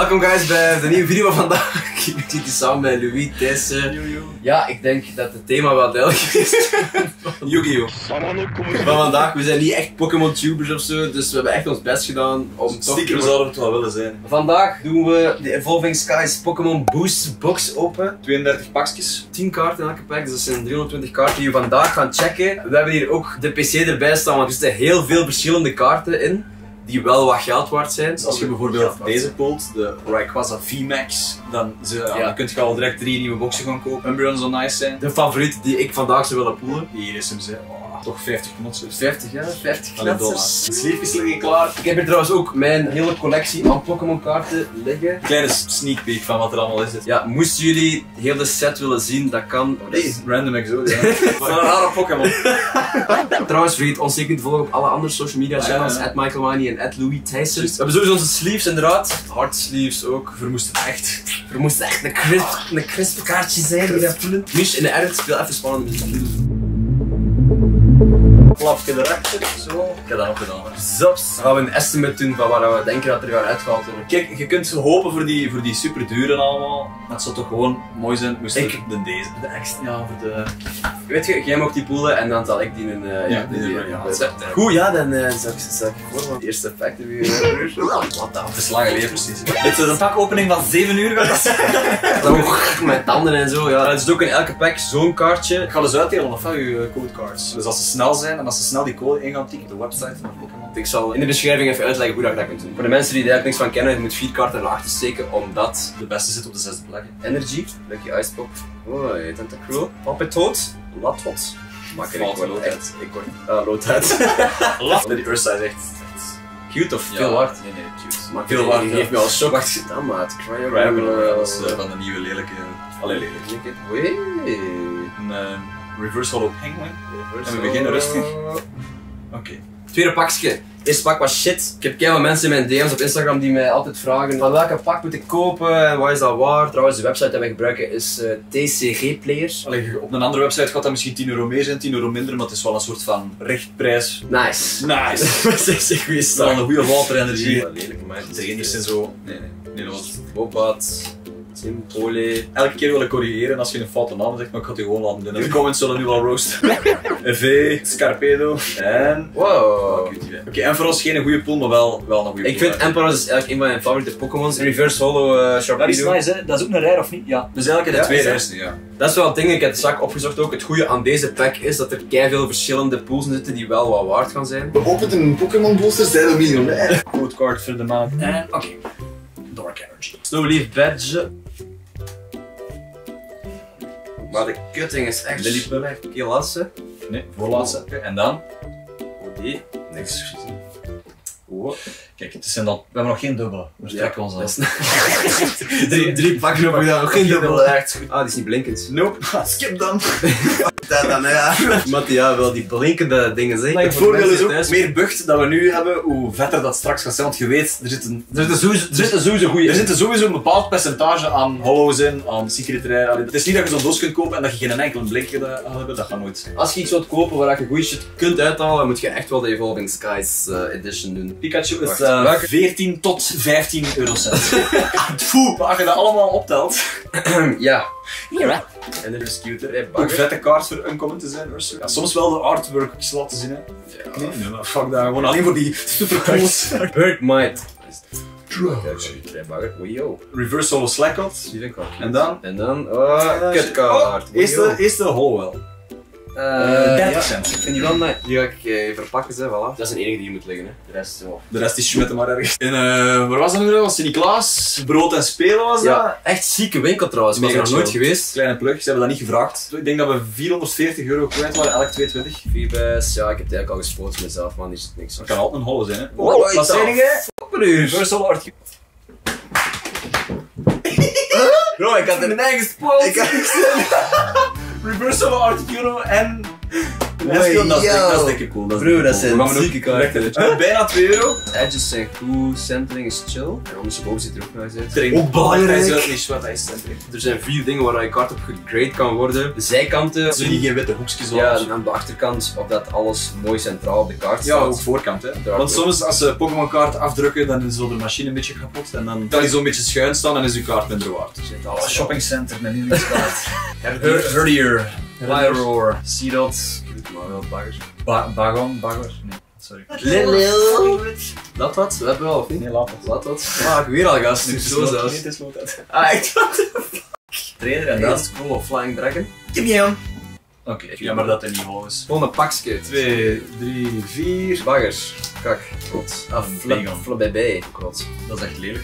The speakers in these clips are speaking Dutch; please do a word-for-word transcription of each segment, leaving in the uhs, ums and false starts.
Welkom guys bij de nieuwe video van vandaag. Ik zit hier samen met Louis, Thijs. Ja, ik denk dat het thema wel duidelijk is. Yu-Gi-Oh! Van vandaag, we zijn niet echt Pokémon-tubers of zo, dus we hebben echt ons best gedaan om toch... Stiekem zouden we het wel willen zijn. Vandaag doen we de Evolving Skies Pokémon Boost Box open. tweeëndertig pakjes. tien kaarten in elke pack, dus dat zijn driehonderdtwintig kaarten die we vandaag gaan checken. We hebben hier ook de P C erbij staan, want er zitten heel veel verschillende kaarten in. Die wel wat geld waard zijn. Dus als je bijvoorbeeld deze pult, de Rayquaza V MAX, dan, ze, ja. dan kun je al direct drie nieuwe boxen gaan kopen. Umbreon zou nice zijn. De favoriet die ik vandaag zou willen poelen. Hier is hem, ze. Oh, toch vijftig knotsers. vijftig, ja, vijftig knotsers. De sleeves liggen klaar. Ik heb hier trouwens ook mijn hele collectie aan Pokémon kaarten liggen. Kleine sneak peek van wat er allemaal is. Ja, moesten jullie heel de set willen zien, dat kan. Oh, nee, random Exodia. Van een rare Pokémon. Trouwens, vergeet ons zeker te volgen op alle andere social media channels, ja, ja. at Michael Mani en at Louis Thijssen. We hebben sowieso onze sleeves inderdaad. Hard sleeves ook. Vermoest het echt. Er moest echt een crisp, een crisp kaartje zijn die dat voelen. Mich in de ernst, speel even spannende muziek. Klapje erachter, zo. Ik heb dat nog gedaan. Zops. Dan gaan we een estimate doen van waar we denken dat er gaat uitgehaald worden. Kijk, je kunt hopen voor die, voor die super duren allemaal. Maar het zou toch gewoon mooi zijn, moest ik de deze. De extra, ja, voor de... Weet je, jij mag die poelen en dan zal ik die in... Uh, ja, die die, in ja, goed, ja, dan uh, zal ik ze voor, want de eerste effect hebben we hier. Wat dan? Verslagen leer precies. Dit is een pakopening van zeven uur gaat dat zijn. Dan met tanden en zo, ja. Er is ook in elke pack zo'n kaartje. Ik ga dus uitdelen of je codecards. Dus als ze snel zijn en als ze snel die code in gaan tikken op de website van Pokémon. Ik zal in de beschrijving even uitleggen hoe dat je dat kunt doen. Voor de mensen die er eigenlijk niks van kennen, je moet vier kaarten naar achter steken, omdat de beste zit op de zesde plek. Energy, Lucky Ice Pop, oh, Tentacruel, Pampetoad, Latot. Makker, ik word echt, ik word, ah, Loodheid. Die Ursa is echt... Cute of ja, veel waard? Nee, nee, cute. Maar veel waard, die heeft me al shock gedaan, maat. Cryogonal, dat is van de nieuwe lelijke... Allee, lelijke. Wee. Een uh, Reverse Hollow Penguin. En we beginnen rustig. Oké. Okay. Tweede pakje. Eerste pak was shit. Ik heb keihard mensen in mijn D M's op Instagram die mij altijd vragen van welke pak moet ik kopen en wat is dat waard. Trouwens, de website die wij gebruiken is uh, T C G Players. Allee, op een andere website gaat dat misschien tien euro meer zijn, tien euro minder, maar het is wel een soort van rechtprijs. Nice. Nice. Dat is echt goede start. Wel een goede waterenergie. Ja, lelijke meisjes. Trainers en zo. Nee, nee. Nee, dat was... Bobat. Simpole. Elke keer wil ik corrigeren als je een foute naam zegt, maar ik ga het je gewoon laten doen. De comments zullen nu wel roosten. V, Scarpedo en... Wow. Oké, okay, en voor ons geen goede pool, maar wel, wel een goede Ik vind Ampharos is eigenlijk een van mijn favoriete Pokémons. Reverse Hollow uh, Sharpedo. Dat is nice, hè? Dat is ook een rare of niet? Ja. Dus eigenlijk de tweede eerste, ja. Dat is wel het ding, ik heb het straks opgezocht ook. Het goede aan deze pack is dat er keiveel verschillende pools in zitten die wel wat waard gaan zijn. We openen een Pokémon booster, zijn we miljonair. Code card voor de maand. En oké. Okay. Dark Energy. Snowleaf Badge. Maar de kutting is echt Lillipuller. Oké, laatste. Nee, voorlaatste. Okay. En dan? Oh, die. Niks. Oh. Kijk, het zijn dan, we hebben nog geen dubbele. We strekken ons al. drie, drie pakken op gedaan, nog geen dubbele. Echt goed. Ah, die is niet blinkend. Nope. Skip dan. Dat dan, ja. Mattia wil die blinkende dingen zeggen. Het voordeel is ook, thuis. Meer bucht dat we nu hebben, hoe vetter dat straks gaat zijn. Want je weet, er zit een, er zit sowieso, er zit een sowieso goeie. Er zit er sowieso een bepaald percentage aan hollows in, aan secret rare. Het is niet dat je zo'n doos kunt kopen en dat je geen enkele blinkende gaat hebben, dat gaat nooit. Als je iets wilt kopen waar je goede shit kunt uithalen, moet je echt wel de Evolving Skies uh, edition doen. Pikachu is uh, veertien tot vijftien eurocent. Foe, als je dat allemaal optelt. Ja. Ja. En de Rescuter, hey, ook vette kaart voor uncommon te zijn, Ursa. Ja, soms wel de artworks laten zien, hè. Ja. Nee, nee, maar fuck dat, gewoon alleen voor die supercools. Hurtmite. Yo. Reverse Hollow Slackout. En dan? En dan, oh, kutkaart. Oh, eerste, eerste Hollowell. Uh, dertig cent. Ik vind die wel nice. Die ga ik uh, verpakken, hè, voilà. Dat is een enige die je moet liggen, hè. De rest, oh. De rest is schmitten maar ergens. En uh, waar was dat nu? Was Sint-Niklaas? Brood en spelen was dat? Ja, echt zieke winkel trouwens. Ik was er nog nooit geweest. Kleine plug, ze hebben dat niet gevraagd. Ik denk dat we vierhonderdveertig euro kwijt waren, elk tweeëntwintig. Vibes, ja, ik heb het eigenlijk al gespoord mezelf, man. Die is niks. Dat kan altijd een holle zijn, hè. Oh, wat zeg je? Reverse Hollow Art. Bro, ik had er mijn eigen spoil. Ik had Reverse Hollow Articuno en Dat is cool, dat is dat is denk ik cool. Bro, dat zijn we zieke kaarten. Bijna twee euro. Edges zijn goed, centering is chill. En ondersteboven zit er ook nog eens uit. Training. Ook belangrijk. Hij is niet wat hij is centering. Er zijn vier dingen waar je kaart op gegrade kan worden. De zijkanten. Zo niet geen witte hoekjes Ja, zoals. en aan de achterkant, of dat alles mooi centraal op de kaart staat. Ja, ook voorkant hè. Daar Want ook. soms als ze Pokémon kaarten afdrukken, dan is zo de machine een beetje kapot. En dan kan je zo een beetje schuin staan en is je kaart minder waard. Zit alles op. Shoppingcenter met nieuwskaart. Herdier. Herdier. Lyroar. Seedot. Maar wel baggers. Ba Bagon. Bagger? Nee, sorry. Lil. Dat wat? We hebben wel of niet? Nee, laat het. Laat wat? Ah, ik weer al gast. Nu Nu is zo het zelfs. niet, het is loodheid. Ah, echt? Trainer en Dat dan. is cool, of Flying Dragon. Oké, ja, maar dat is niet hoog is. Gewoon een pakje. twee, drie, vier. Baggers. Kak. Rot. Ah, flip. Bagon. Flip bij bij. Rot. Dat is echt lelijk.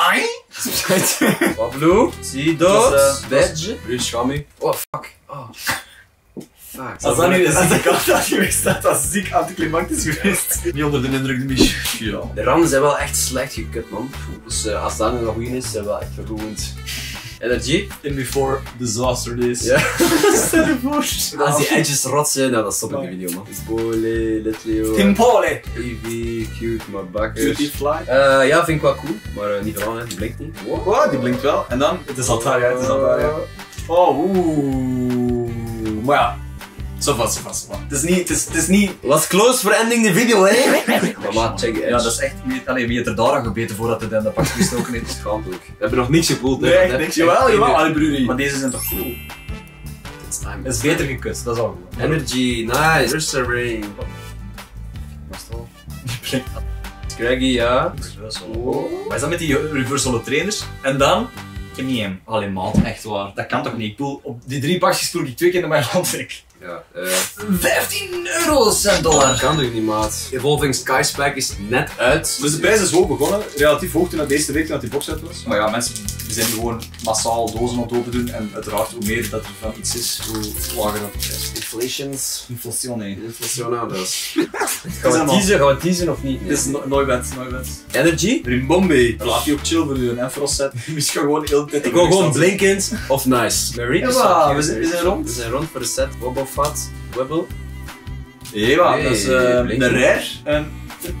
Pablo. Zie Dat dat. is, eh, Badge. Bruce Schami. Oh, fuck. Oh. Fuck. Als dat nu een zieke kaart had geweest, dat dat ziek anticlimactisch geweest. Niet onder de indruk, de Mich. Ja. De randen zijn wel echt slecht gekut, man. Dus uh, als dat nu nog goed is, zijn we wel echt verroerd. Energy? In before disaster days. Ja. Stel je voor. Als die edges rot zijn, nou, dan stop ik die video, man. Pole, Litleo, Timpole. Eevee, cute, maar bakkers. Cutie fly. Uh, ja, vind ik wel cool, maar uh, niet van hè, die blinkt niet. Wow. Wow, die blinkt wel. En dan, het is Altaria, het is Altaria. Oh, oeh. Maar ja. Zo vast, zo vast, zo vast. Het is niet, het is, het is niet... Was close for ending the video, hè? Maar maat, check the edge. Ja, dat is echt... Wie, allee, wie heeft er daar aan gebeten voordat hij in de pak gestoken heeft? Schaamtelijk. We hebben nog niks gevoeld, Nee, hè? echt Dat niks. heb- Jawel, echt jawel. geen- Allee, Bruni. Maar deze zijn toch cool? It's time. Het is beter gekust, dat is al goed. Energy, nice. Ursa Ring. Wat is dat? Scraggy, ja. Wow. Maar is dat met die reversal trainers? En dan... Ik heb niet hem. Allee, maat, echt waar. Dat kan toch niet? Ik bedoel, op die drie pakjes spoel ik twee keer naar mijn handtrek. Ja, eh... vijftien eurocent Dat dollar! kan toch niet, maat? Evolving Sky Spike is net uit. Dus de prijs is hoog begonnen, relatief hoog toen dat deze week dat die box uit was. Maar ja, mensen die zijn gewoon massaal dozen aan het open doen en uiteraard hoe meer dat er van iets is, hoe lager dat de prijs is. Inflations. Inflation, nee. Inflation, dus. Is Gaan we allemaal- teasen? Gaan we teasen of niet? Het is no nooit wet, nooit wet. Energy? Rimbombe, laat die ook chill voor u, en Frost set. Misschien gewoon heel de tijd. Ik wil gewoon blinkend of nice. Mary? Ja, maar, we zijn- we zijn rond. We zijn rond voor de set. Wobblefat. Wibble. Ja, Hey, dat is uh, een blinkend. rare. En...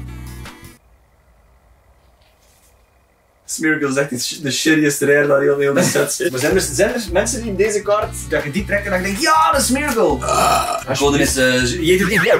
Smeargle is echt iets- de shittiest rare dat heel heel de set zit. Maar zijn er, zijn er mensen die in deze kaart, dat je die trekt en dan denk je, ja, de Smeargle! Ah, en gewoon is, uh, je eet het niet.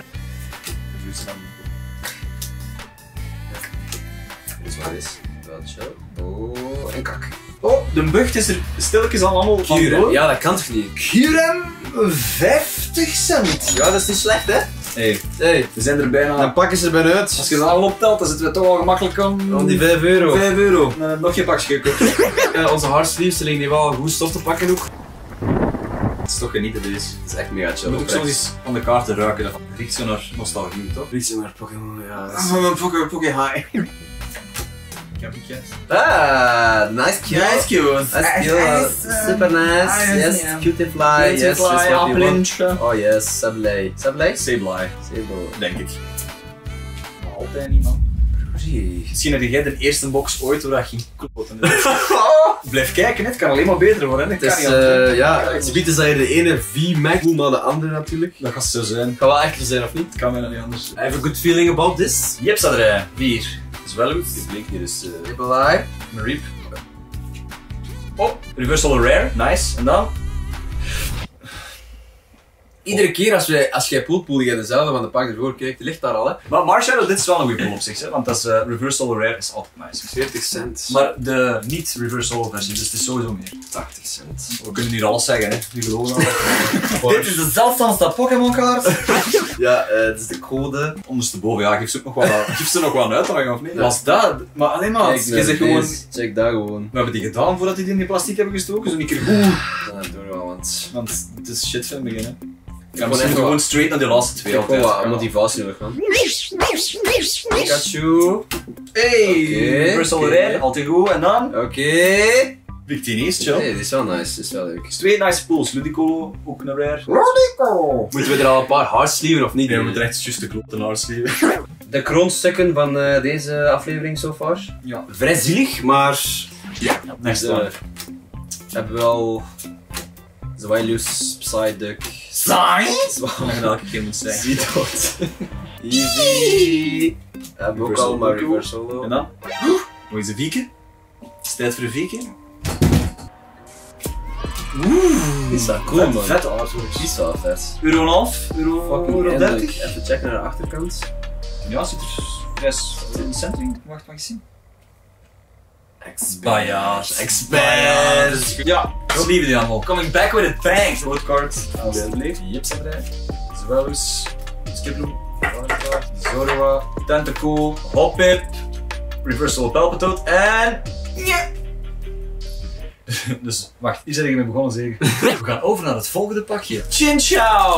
Dit is waar is. Wel chill. Oh, en kak. Oh, de bucht is er stilletjes al allemaal van Kyurem. door. Ja, dat kan toch niet? Kyurem, vijftig cent. Ja, dat is niet slecht, hè? Hey, Hey, we zijn er bijna. dan pakken ze er bijna uit. Als je dat al optelt, dan zitten we toch al gemakkelijk aan... Om die vijf euro. vijf euro. Uh, nog geen pakje gekocht. Ja, onze hardsleeves liggen die wel goed stof te pakken ook. Het is toch genieten deze. Het is echt mega chill. Je moet ook soms eens aan de kaarten ruiken. Dat riekt zo naar nostalgie, toch? Rietje naar Pokémon, ja. dat is- van mijn Poké Poké High. Ik heb een Ah, nice cute. Nice cute. That's cute. Super nice. Yes, cutie fly. Yes, just what you want. Appelintje. Oh yes, Sableye. Sableye? Sableye, Sable. denk ik. Maar altijd niet, man. Misschien heb jij de eerste box ooit waar je ging kloten. Blijf kijken, het kan alleen maar beter worden. Het Het kan is, niet anders. uh, ja, het gebied is dat je de ene V-Mac voelt naar de andere natuurlijk. Dat gaat zo zijn. Het kan wel echter zijn of niet. Het kan bijna niet anders. I have a good feeling about this. Jeps staat er. Vier. Dat is wel goed. Die blinkt niet, dus... Uh, Sableye. Mareep. Oh, reversal rare. Nice. En dan? Iedere keer als, wij, als jij poolpool, je dezelfde van de pak ervoor kijkt, die ligt daar al, hè. Maar Marshadow, dit is wel een goede pool op zich, hè, want dat is, uh, reversal rare is altijd nice. veertig cent. Maar de niet reversal versie, dus het is sowieso meer. tachtig cent. We kunnen hier alles zeggen, hè. Die geloven al. Dit is de zeldzaamste Pokémon kaart. Ja, uh, het is de code. Ondersteboven, ja, geef ze ook nog wat, geef ze nog wat een uitdaging of niet? Was dat? Maar alleen maar, Kijk, je naar zegt gewoon... deze. Check daar gewoon. We hebben die gedaan voordat die die in die plastic hebben gestoken, zo een keer goed. Ja, dat doen we wel, want... Want het is shit van het begin, hè. Ja, gewoon we moeten even gewoon wat- straight naar die laatste twee Ik heb wel altijd. wat motivatie nodig, man. Pikachu. Hey, Oké, reversal oké. rare, altijd goed. En dan? Oké. Victinies, chill. Nee, dit is wel nice, dit is wel leuk. Twee nice pools, Ludicolo, ook een rare. Moeten we er al een paar hardsleeven of niet? Nee, we moeten echt juist de klotenaars leven. De kroonstukken van uh, deze aflevering so far. Ja. Vrij zielig, maar... Ja, next Dus, one. uh, hebben wel Zwilus, Psyduck. Science! Wat je elke keer moet zeggen. Ziedot. Easy. Hebben we ook al, maar reverse holo. En dan? Hoe is de vieke? Is het tijd voor de vieke? Oeh, is dat cool, man. Vet artworks. Is wel vet. Euro en half? Euro, euro dertig? Even checken naar de achterkant. Ja, zit er stress in de centering. Wacht, mag je zien? Experts. Experts. Ja, dat lieven die allemaal. Coming back with a bang. Roadcard. Alsjeblieft. Jipsabrij. Zwellus. Skiploom. Zorua. Tentacool. Hoppip. Reversal Palpitoad. En... Dus, wacht. Hier zit ik mee begonnen zeker. We gaan over naar het volgende pakje. Chinchou!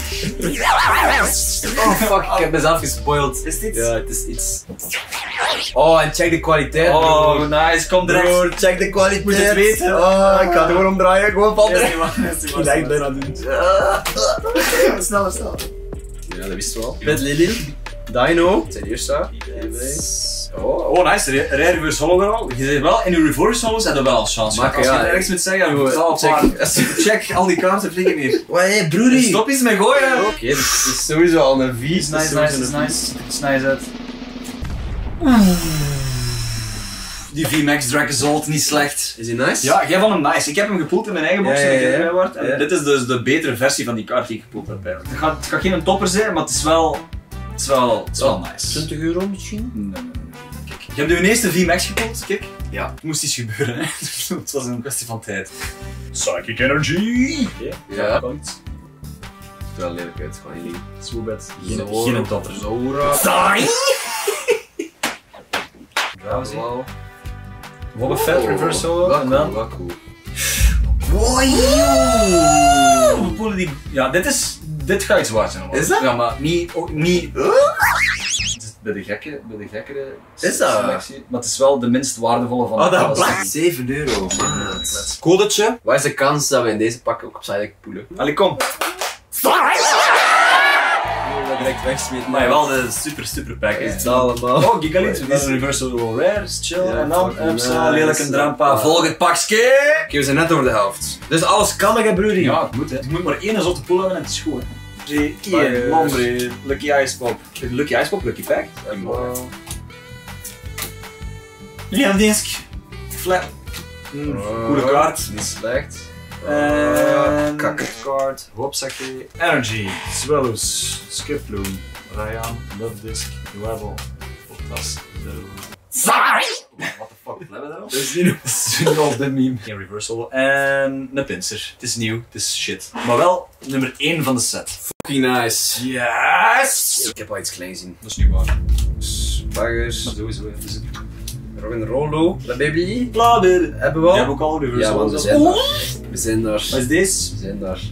Oh fuck, ik heb mezelf gespoild. Is dit? Ja, het is iets. Oh, en check de kwaliteit. Oh, nice. Kom direct. Broer, check de kwaliteit. Moet je het weten? Oh, ik ga het gewoon omdraaien. Gewoon van de. Ik lijk bijna doen. Sneller, sneller. Ja, dat wist je wel. Met Lily. Dino. Het zijn eerst daar. Oh, oh nice. Rij reverse holo weer al. Je zit wel in je reverse holo's en er wel als chance. Maar als je ja, er ergens moet zeggen, je check, check al die kaarten vliegen hier. Wat hé, broerie. Stop eens met gooien. Oké, okay, dus het is sowieso al een vies. Is nice, nice, is nice. Is nice uit. Die V-Max Dracozolt, niet slecht. Is die nice? Ja, jij vond hem nice. Ik heb hem gepoeld in mijn eigen box ja, ja, ja. en ik heb hem waard. En ja. dit is dus de betere versie van die kaart die ik gepoeld heb eigenlijk. Het gaat, het gaat geen topper zijn, maar het is wel... Het is wel, het is wel nice. twintig euro misschien? Nee, nee, nee. Kijk, je hebt de eerste V-Max gepoeld, kijk. Ja. Het moest iets gebeuren, hè. Het was een kwestie van tijd. Psychic Energy! Okay. Ja. Kan iets. Ziet er wel lelijk uit, gewoon niet. Swoobet. Geen, geen topper. Zora. Saai! Drowsy. Wobbe Fett, reverse solo. En dan... Wat cool. Wow! We poelen die... Ja, dit is... Dit gaat iets waard zijn. Allemaal. Is dat? Ja, maar niet... Ook niet... Bij de gekke... Bij de gekkere... Is dat? Selectie. Maar het is wel de minst waardevolle van Oh, dat alles. blijkt. zeven euro. Codetje. Wat is de kans dat we in deze pak ook op Psyduck poelen? Allee, kom. Direct wegsmeten. Maar wel de super super pack is het allemaal. Oh, Gigalith, dit is een reversal rare, is chill. Ja, en dan fucking Upsa, nice. lelijke drampa, volg het pakje! Oké, we zijn net over de helft. Dus alles kan, hè, broerie. Ja, het moet hè. Je moet maar één zotte pool hebben en het is goed. Drie, Fire. Ian, Lombre, Lucky Ice Pop. Lucky Ice Pop, Lucky Pack. Liamdisk. Flat. Mm, coole kaart. Niet slecht. En... Kak. Kaart, hoopzakje. Energy, Swellows, Skiploom, Ryan, Love Disc, Webble, Optas, Sorry! What the fuck, wat hebben we daarop? Dat is niet Dat is nu al de meme. Geen reversal. En een pincer. Het is nieuw, het is shit. Maar wel nummer één van de set. fucking nice. Yes! Ik heb al iets kleins zien. Dat is niet waar. Baggers. Maar sowieso even zitten. Robin Rollo. La baby. Bla, baby. Hebben we al? Jij hebt ook al reversal. Ja, want we zijn daar. We zijn daar. Wat is deze? We zijn daar.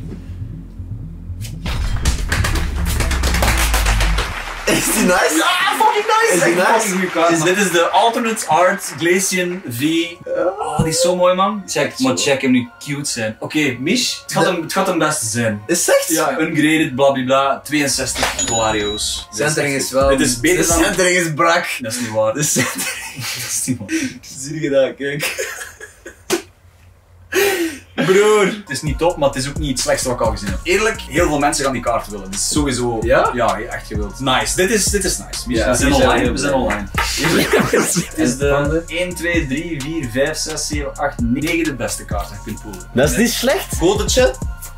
Is die nice? Ja, fucking nice! Is die nice? Fucking goeie kaart, dus dit is de Alternate Art Glacian V. Oh, die is zo mooi, man. Check, maar check hem nu cute zijn. Oké, okay, Mish, het gaat, hem, het gaat hem best zijn. Is het echt? Ja, ungraded, blablabla, tweeënzestig dollario's. Centering is wel... Dit is beter de dan... centering is brak. Dat is niet waar. De centering... Dat is niet waar. Zie je dat? Kijk. Broer, het is niet top, maar het is ook niet het slechtste wat ik al gezien heb. Eerlijk, heel veel mensen gaan die kaart willen. Dit is sowieso... Ja? Ja, echt gewild. Nice, dit is, dit is nice. Ja, we zijn die zijn online, heel we zijn blij. online. Het is de één, twee, drie, vier, vijf, zes, zeven, acht, negen de beste kaart dat je kunt poelen. Dat is niet slecht. Codetje.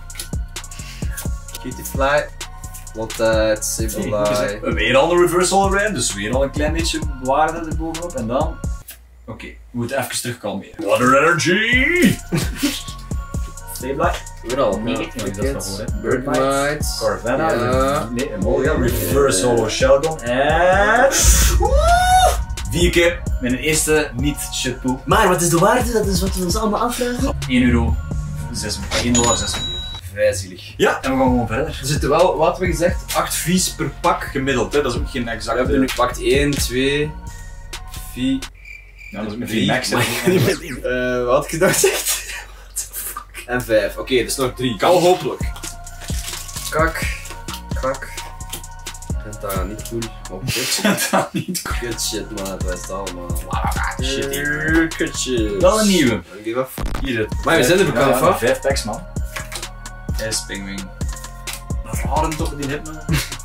Cutie Fly. Wat het Sableye. Weer al een reversal rare, dus weer al een klein beetje waarde erbovenop. En dan... Oké, okay, we moeten even terug kalmeren. Water Energy! Sableye. Weer al. Nee, ik denk dat dat voor hè. Birdmite. Carvanha. Ja. Nee, een Molga. Reversal Shelgon. En... Vier keer met een eerste niet shitpool. Maar wat is de waarde? Dat is wat we ons allemaal afvragen. één euro. één dollar zes. Vrij zielig. Ja, en we gaan gewoon verder. Er zitten wel, wat hebben we gezegd, acht vies per pak. Gemiddeld, hè? Dat is ook geen We exacte... hebben nu gepakt één, twee, vier, Ja, dat is met drie. vier max. Eh, wat had ik gedacht gezegd? What the fuck? En vijf. Oké, okay, dus nog drie. Kan hopelijk. Kak. Kak. Penta niet cool. Oh, kut. Dat niet goed. Kut shit man, het was het allemaal. Shit hier. Kutje. Wel een nieuwe. Give a fuck. Hier zit. Maar we zijn er bekend van. Vijf packs, man. ijspingwing. Raren toch die hypno?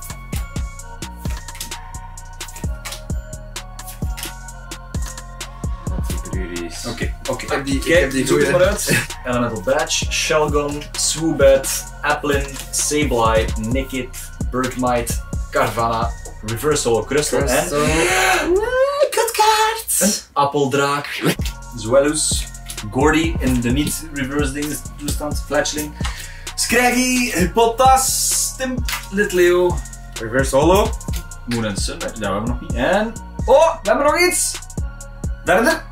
Oké, oké. Ik heb die, ik Kijk, heb die zoek het goeie. maar uit. Elemental Badge, Shelgon, Swoobat, Applin, Sableye, Nickit, Bergmite, Carvanha, Reverse Holo Crystal en... Kutkaart! Een appeldraak. Zwellus, Gordy in de niet-reverse ding toestand, Fletchling. Scraggy, Hippotas, Stimp, Litleo, Reverse Holo. Moon and Sun, dat hebben we nog niet. En... Oh, we hebben nog iets! Derde.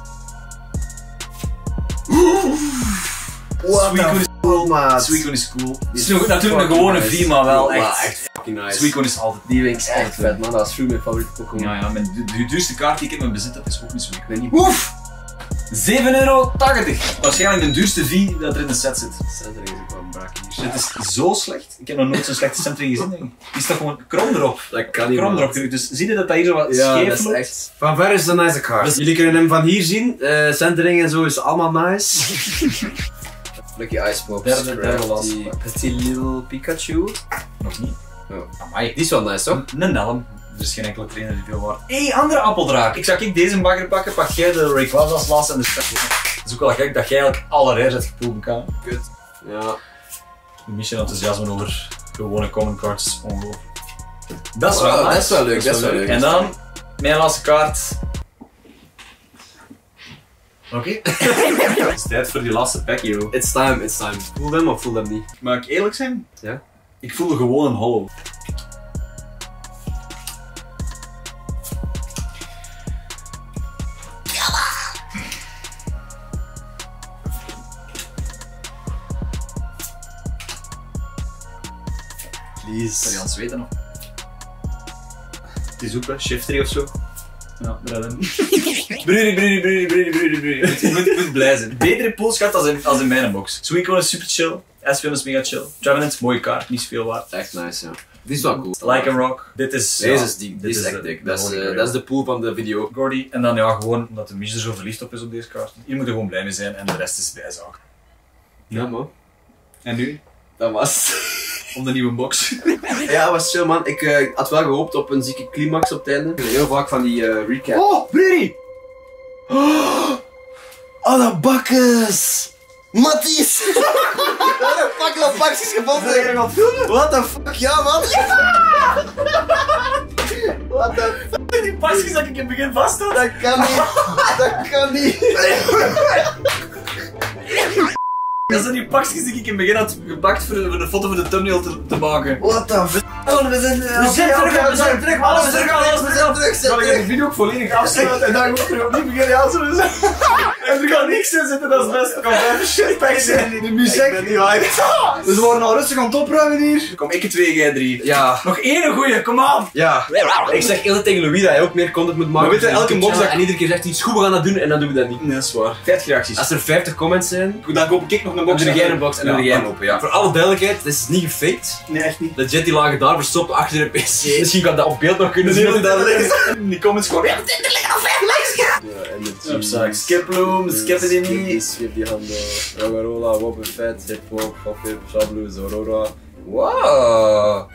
What the fuck, maat. Suicune is cool. Het is nog, natuurlijk een gewone V, maar wel echt. Ja, echt fucking nice. Suicune is altijd. Die vind ik echt vet, man. Dat is vroeger mijn favoriete Pokémon. Ja, ja, mijn, de, de duurste kaart die ik in mijn bezit heb is ook niet Suicune. Ik weet niet. Oef! zeven euro tachtig! Waarschijnlijk de duurste V dat er in de set zit. Centering is ook wel een braak hier. Dit is zo slecht. Ik heb nog nooit zo'n slechte centering gezien, denk ik. Die staat gewoon krom erop. Dat kan niet, Krom man. erop gedrukt. Dus zie je dat dat hier zo wat Ja, scheef dat is loopt? echt... Van ver is het een nice kaart. Dus jullie kunnen hem van hier zien. Uh, centering en zo is allemaal nice. Lucky Ice Pops. Derde, derde last. Petit Little Pikachu. Nog niet. Oh. Amai. Die is wel nice, toch? Een helm. Er is geen enkele trainer die veel waard. Hé, hey, andere appeldraak. Ik zou ik deze bagger pakken, pak jij de Rayquaza als laatste en de stad. Het is ook wel gek dat jij eigenlijk alle rares hebt gepoeld elkaar. Kut. Ja. De mission enthousiasme over gewone common cards is ongelooflijk. Dat is Oh, wel, dat nice. is wel leuk, dat is wel leuk. En dan, mijn laatste kaart. Oké. Okay. Het is tijd voor die laatste pack, joh. It's time, it's time. Voel hem of voel hem niet? Mag ik eerlijk zijn? Ja. Ik voelde gewoon een hollow. Please. Zou je aan het zweten nog? Die zoeken, Shiftry of zo. Ja, redden. Bruni, bruni, bruni, bruni, bruni, bruni. Je moet, moet blij zijn. Betere pulskaart als in, als in mijn box. Suicune is super chill. Espeon is mega chill. Trevenant, mooie kaart, niet zoveel waard. Echt nice, ja. Die is wel cool. Like a Rock. Dit is... Deze ja, is die, dit dit is echt de- dik. de Dat is, Holy eh, Grail. dat is de pool van de video. Gordy. En dan ja, gewoon omdat de Mies er zo verliefd op is op deze kaart. Hier moet er gewoon blij mee zijn en de rest is bijzaak. Ja, man. En nu? Dat was. Om de nieuwe box. Ja, dat was chill, man. Ik eh, had wel gehoopt op een zieke climax op het einde. Heel vaak van die eh, recap. Oh, Brady! Oh, alle bakkes! Matties! Wat de fuck, dat pakjes is gevonden! What the fuck, ja man! What the fuck? Die pasjes dat ik in het begin vast had. Dat kan niet! Dat kan niet! Dat zijn die pakjes die ik in het begin had gepakt voor de, voor de foto voor de thumbnail te, te maken. What the fuck? We zijn We zijn terug, we zijn terug, alles is terug, alles is terug. terug! Zal ik de video ook volledig afsluiten en dan gewoon terug opnieuw beginnen? Ja, zo is het. En er gaat niks in zitten, dat is best. Er kan vijf shit packs zijn. De muziek! Ik ben niet hyped. Dus we worden al rustig aan het opruimen hier. Kom, ik twee, jij drie. Ja. Nog één goeie, kom aan. Ja. Ik zeg altijd tegen Louis dat hij ook meer content moet maken. Maar weet je, elke box dat- En iedere keer zegt hij iets goed, we gaan dat doen en dan doen we dat niet. Nee, dat is waar. vijftig reacties. Als er vijftig comments zijn, Dan koop ik nog een dan box. doe jij een box en dan doe jij hem Ja. open. Ja. Voor alle duidelijkheid, het is niet gefaked. Nee, echt niet. De jet die lagen daar verstopt achter de P C. Misschien kan dat op beeld nog kunnen Dus zien. iemand daar ligt. En die comments gewoon. Ja, Ja, en het Upside. Skiploom, Skipidini. Die schip die handen. Ragarola, Wobbuffet, Hippo, Poffer, Sablu, Zorora. Wow!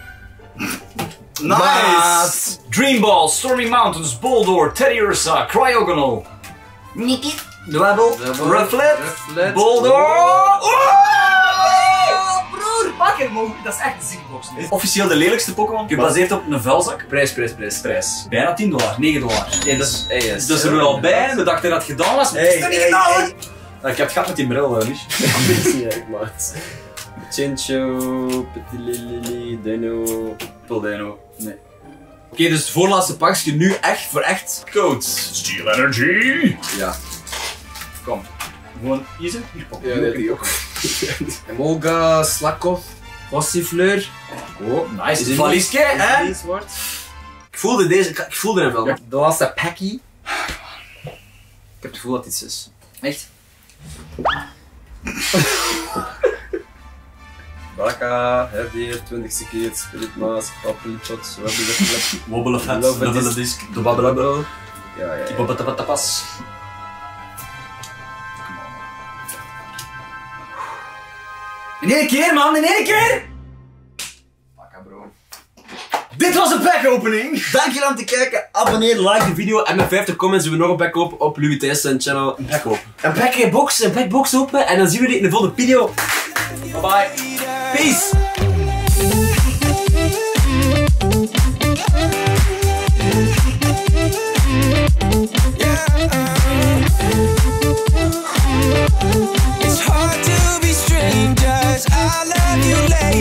Nice! Dreamball, Stormy Mountains, Boldor, Teddy Ursa, Cryogonal, Nikki, Dwebble, Rufflet, Rufflet. Boldor. Oh, broer, pak hem, man. Dat is echt een zieke box. Officieel de lelijkste Pokémon, gebaseerd op een vuilzak. Prijs, prijs, prijs. Prijs. Bijna tien dollar, negen dollar. Hey, dat is... Hey, yes. Dus er al bij, we dachten dat het gedaan was, maar het is nog niet Hey, gedaan. hey, Nou, ik heb het gehad met die bril, uh, niet? Ja, ik maat. Chincho, Petit Lili, Dino. Pildino. Nee. Oké, dus het voorlaatste pakje nu echt voor echt. Codes. Steel Energy. Ja. Kom. Gewoon easy. Hier, pop. Ja, nee, die ook. Emolga, Slakov, Passifleur. Oh, nice. Is het Valiske, niet- is het hè? niet zwart? Ik voelde deze, ik ik voelde hem wel. De laatste pakkie. Ik heb het gevoel dat het iets is. Echt? Baraka, Herdier, twintigste keer, Spirit Mask, Appelitots, Wobbuffet, Wobbelen vet. Love Love disc. disc. De babbelabbel. Ja, ja, ja. Kipopatapatas. In één keer, man, in één keer! Fuck, bro. Dit was een pack-opening! Dankjewel om te kijken, abonneer, like de video en met vijftig comments doen we nog een pack op op Louis Thijssen channel. Een pack open. Een pack box, een pack box open en dan zien we jullie in de volgende video. Bye bye. Peace!